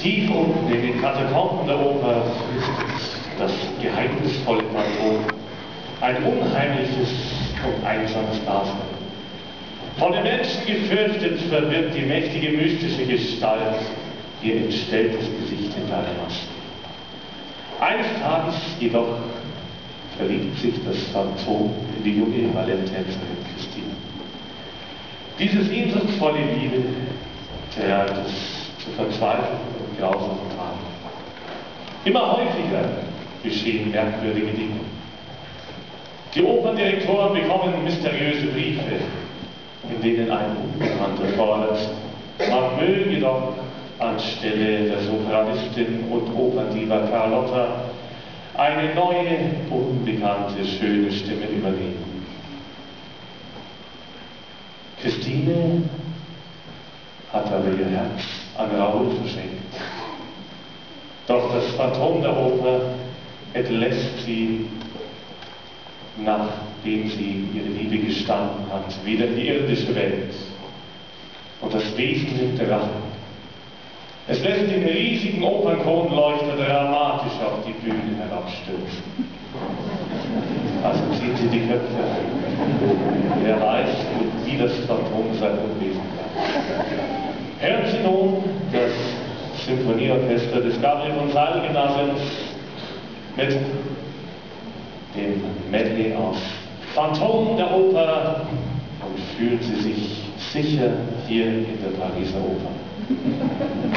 Tief unten in den Katakomben der Oper ist das geheimnisvolle Phantom, ein unheimliches und einsames Dasein. Von den Menschen gefürchtet verwirrt die mächtige mystische Gestalt ihr entstelltes Gesicht hinter einer Maske. Eines Tages jedoch verliebt sich das Phantom in die junge Balletttänzerin Christine. Diese sehnsuchtsvolle Liebe treibt es zu Verzweiflung und grausamen Taten. Immer häufiger geschehen merkwürdige Dinge. Die Operndirektoren bekommen mysteriöse Briefe, in denen ein Unbekannter fordert, man möge doch anstelle der Sopranistin und Operndiva Carlotta eine neue, unbekannte, schöne Stimme übernehmen. Christine hat aber ihr Herz an Raoul verschenkt. Doch das Phantom der Oper entlässt sie, nachdem sie ihre Liebe gestanden hat, wieder in die irdische Welt. Und das Wesen nimmt Rache. Es lässt den riesigen Opernkronleuchter dramatisch auf die Bühne herabstürzen. Also zieht sie die Köpfe ein. Wer weiß, wie das Phantom sein Unwesen kann. Hören Sie nun das Symphonieorchester des Gabriel von Salz-Gymnasiums mit dem Medley aus Phantom der Oper und fühlen Sie sich sicher hier in der Pariser Oper.